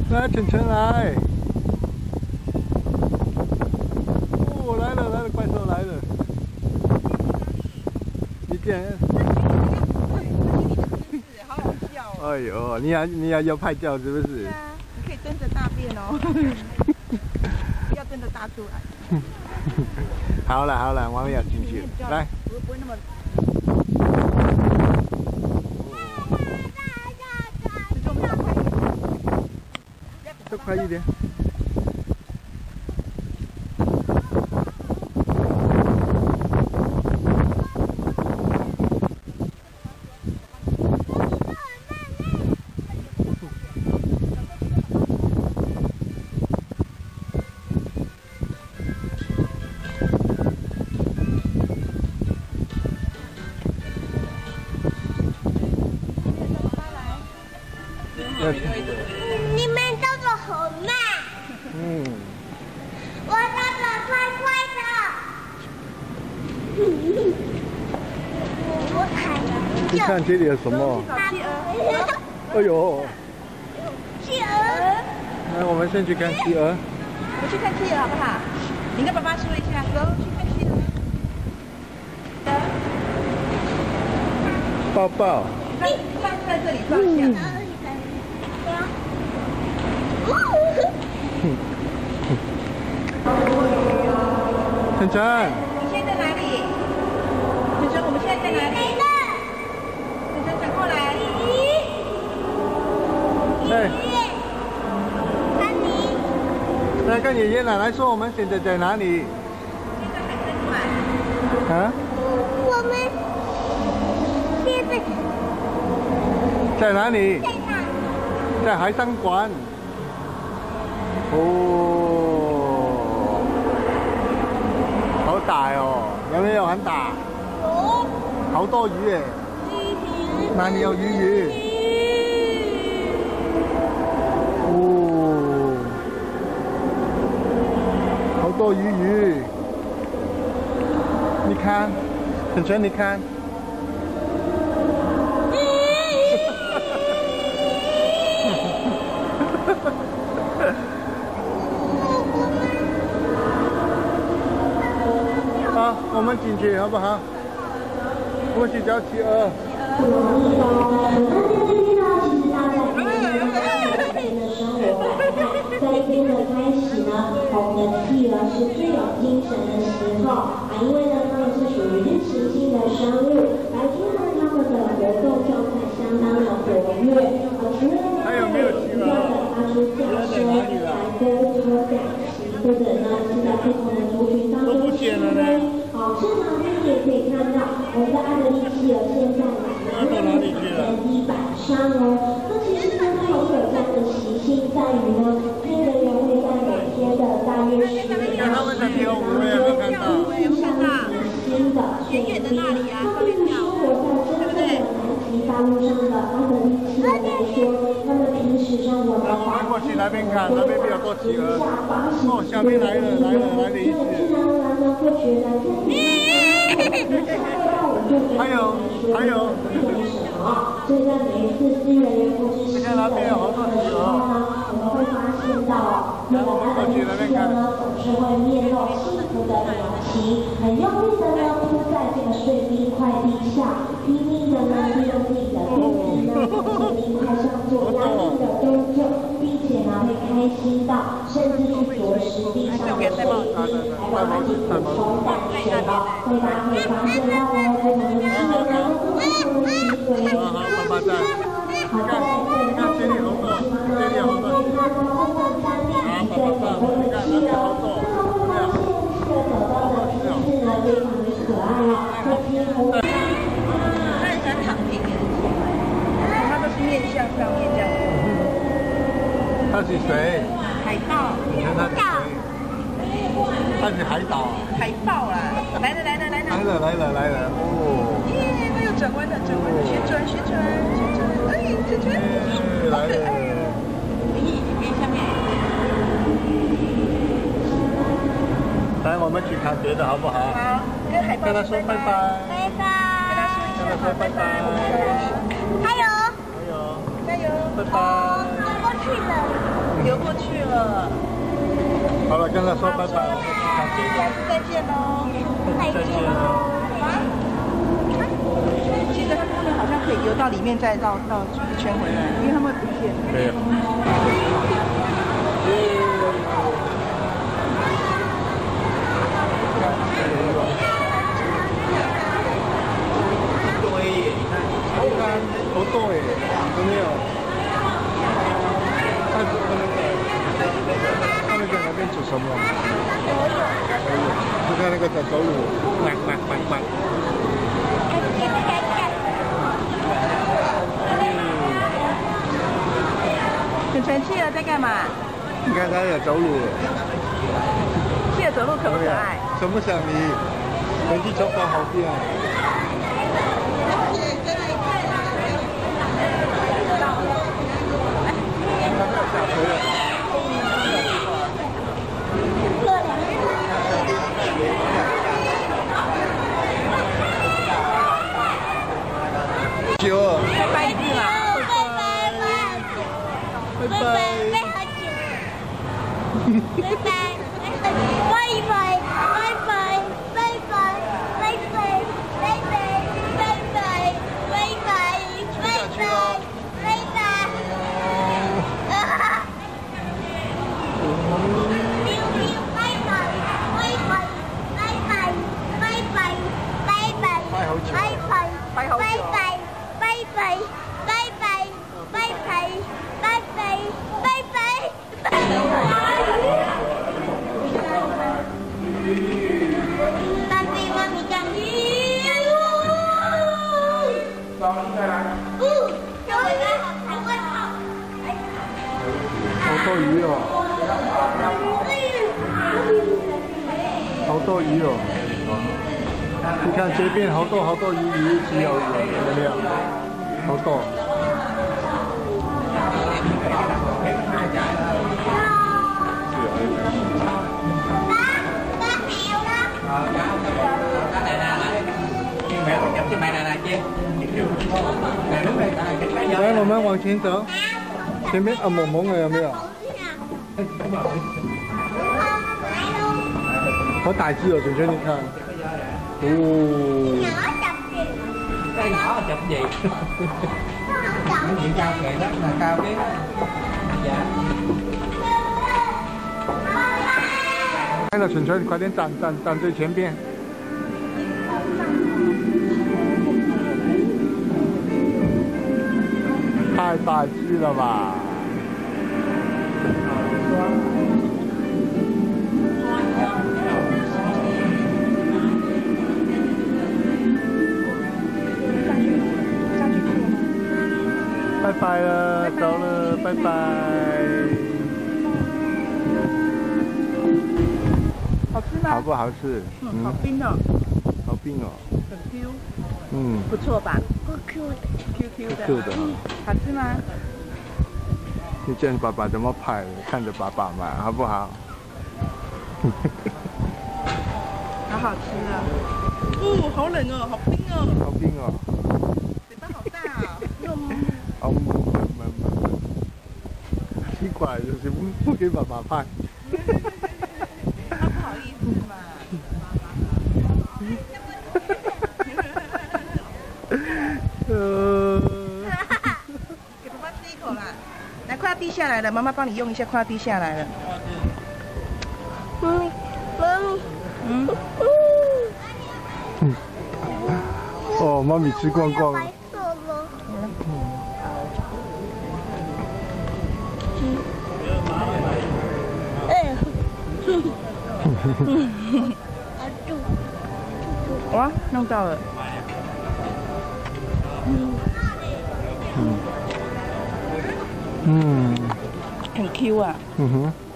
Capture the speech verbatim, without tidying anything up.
来，晨晨来。哦，来了来了，怪兽来了。你竟然。 好好笑哦。 哎呦，你还你还要拍照是不是？ 对啊，你可以蹲着大便哦。不要蹲着大出来。 好了好了，我们要进去，来。 不不会那么。 再快一点。 你们动作很慢。 嗯。 我动作快快的。我看。 你看这里有什么？ 企鹅。 哎呦。 企鹅。 那我们先去看企鹅。 我们去看企鹅好不好？你跟爸爸说一下，走去看企鹅。 抱抱。 放放在这里放一下。 晨晨， 你现在在哪里？晨晨，我们现在在哪里？晨晨，转过来。 哎， 看你。 来跟爷爷奶奶说，我们现在在哪里？ 现在海参馆。 啊？ 我们现在在哪里？ 在哪？ 在海参馆。哦。 好大哦，有没有很大？ 有。 好多鱼耶！哪里有鱼鱼？哦，好多鱼鱼。你看，晨晨，你看。好，我们进去好不好？我们去找企鹅。 在一天的开始呢，我们的企鹅是最有精神的时候啊，因为呢，它们是属于日行性的生物，白天呢，它们的活动状态相当的活跃，啊，除了呢，它们有不断的发出叫声来沟通感情，或者呢是在不同的族群当中示威。好，现场呢也可以看到，我们的爱德利企鹅现在来到在地板上哦。那其实呢，它也有这样的习性，在于呢，黑人员会在每天的大约十点到十一点当中，印上一名新的水兵。那对于生活在真正的南极大陆上的爱德利企鹅来说，他们平时生活的环境都是下方形， 下面来了来了来了一只。 自然而然呢会觉得这里还有还有。 所以在每一次资源员或是实习的时候呢，我们会发现到那个爱德利企鹅呢总是会面露幸福的表情，很用力的呢扑在这个碎冰块地下，拼命的呢利用自己的肚皮呢在碎冰块上做压力的动作，并且呢会开心到甚至去啄食地上的碎冰，来帮自己补充胆水哦。所以大家可以发现到哦，在我们的企鹅呢都是不同的行为。 好，爸爸在。 好在在看这里好多，这里好多。好，爸爸在。对，我们的企鹅，那么呢，现在走到的姿势呢非常的可爱哦，会几乎。 它很喜欢躺平，它都是面向上面这样。 他是谁？ 海豹。 你看他是谁？他是海岛。 海豹啦！来了来了来了。 来了来了来了哦。 耶，它又转弯了，转弯了，旋转旋转旋转，哎，旋转，好可爱哦！咦，别下面。 来，我们去看别的好不好？ 好，跟海豹跟他说拜拜。 拜拜。 跟他说一下， 跟他说拜拜。 还有。 还有。 加油。 拜拜。 过去了。 流过去了。 好了，跟他说拜拜。 下次再见喽。 再见喽。 其实他们好像可以游到里面再绕绕一圈回来，因为他们不见。 对。好多哎，有没有？泰国的那个，他们在那边做什么？就看那个在走路，滚滚滚滚。 晨晨，企鹅在干嘛？ 你看它在走路。 企鹅走路可不可爱？ 想不想你？人机长发好变。九， 拜拜一次啦！ 拜拜，拜拜，拜拜，好久。拜拜，拜拜，拜拜，拜拜，拜拜，拜拜，拜拜，拜拜，拜拜，拜拜。溜溜，拜拜，拜拜，拜拜，拜拜，拜拜，拜好久，拜拜， 拜好久。 拜拜。拜拜，拜拜，拜拜，拜拜，拜拜，拜拜，妈咪干鱼。 走，再来。 嗯，小伟哥好长，我操！ 好多鱼哦。好多鱼哦。你看这边好多好多鱼，鱼一起有有没有？好多。来，我们往前走。前面啊，萌萌的有没有？好大只哦，卷卷，你看。哦。 Cây nhỏ chụp gì? Những chuyện cao kệ rất là cao cái. Dạ. 看到蠢蠢，快点站站站最前边。太大只了吧！拜拜了，走了，拜拜。 好吃吗？ 好不好吃？ 嗯，好冰哦。 好冰哦。 很 Q。 嗯。 不错吧？ 不 Q 的。 Q Q 的。 Q 的。 好吃吗？ 你见爸爸怎么拍，看着爸爸嘛，好不好？ 好好吃啊！哦，好冷哦，好冰哦。 好冰哦。 嘴巴好大哦。 好萌萌萌，奇怪，就是不不给爸爸拍。 他不好意思嘛。 呃。 给爸爸吃一口啦！来，快要滴下来了，妈妈帮你用一下，快要滴下来了。 妈咪，妈咪。 嗯。 哦，妈咪吃光光。 哇，弄到了。 嗯。嗯。 很 Q 啊。 嗯哼。